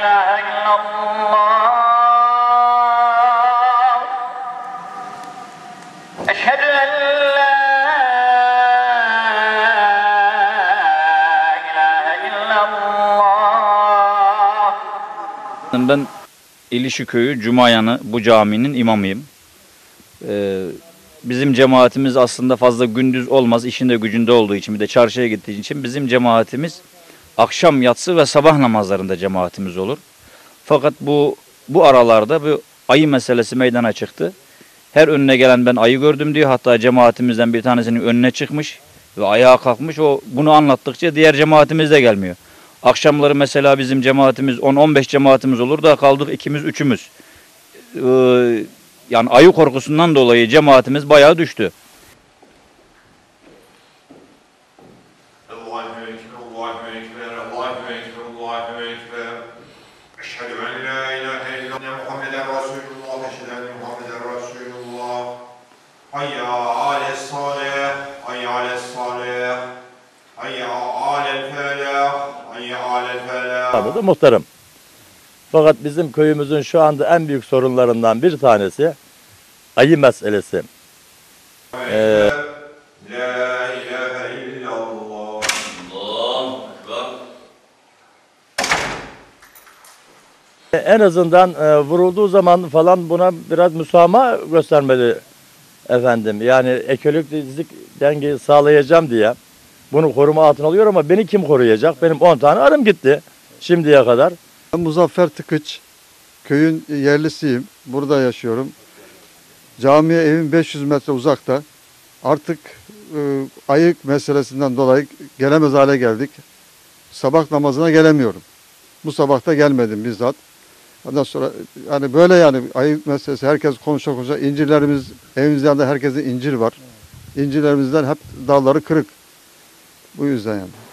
ilahe illallah. Eşhedü en la ilahe illallah. Ben İlişi Köyü Cumayanı bu caminin imamıyım. Bizim cemaatimiz aslında fazla gündüz olmaz, işinde gücünde olduğu için, bir de çarşıya gittiği için bizim cemaatimiz akşam, yatsı ve sabah namazlarında cemaatimiz olur. Fakat bu aralarda bu ayı meselesi meydana çıktı. Her önüne gelen ben ayı gördüm diyor. Hatta cemaatimizden bir tanesinin önüne çıkmış ve ayağa kalkmış. O bunu anlattıkça diğer cemaatimiz de gelmiyor. Akşamları mesela bizim cemaatimiz 10-15 cemaatimiz olur da kaldık ikimiz üçümüz. Yani ayı korkusundan dolayı cemaatimiz bayağı düştü. Allahu Ekber, Allahu Ekber, Allahu Ekber, Allahu Ekber. Eşhedü en la ilahe illallah Muhammeden Resulullah, eşhedü enne Muhammeden Resulullah. Hayya ales salih, hayya ales salih, hayya alel felah, hayya alel felah. Adı da muhtarım. Fakat bizim köyümüzün şu anda en büyük sorunlarından bir tanesi ayı meselesi. La ilahe illallah. Allahu Ekber. En azından vurulduğu zaman falan buna biraz müsamaha göstermeli efendim. Yani ekolojik dengeyi sağlayacağım diye bunu koruma altına alıyor ama beni kim koruyacak? Benim 10 tane arım gitti şimdiye kadar. Ben Muzaffer Tıkıç, köyün yerlisiyim. Burada yaşıyorum. Camiye evim 500 metre uzakta. Artık ayı meselesinden dolayı gelemez hale geldik. Sabah namazına gelemiyorum. Bu sabah da gelmedim bizzat. Ondan sonra yani böyle yani ayı meselesi herkes konuşa incirlerimiz evimizde de herkesin incir var. İncirlerimizden hep dalları kırık. Bu yüzden yani.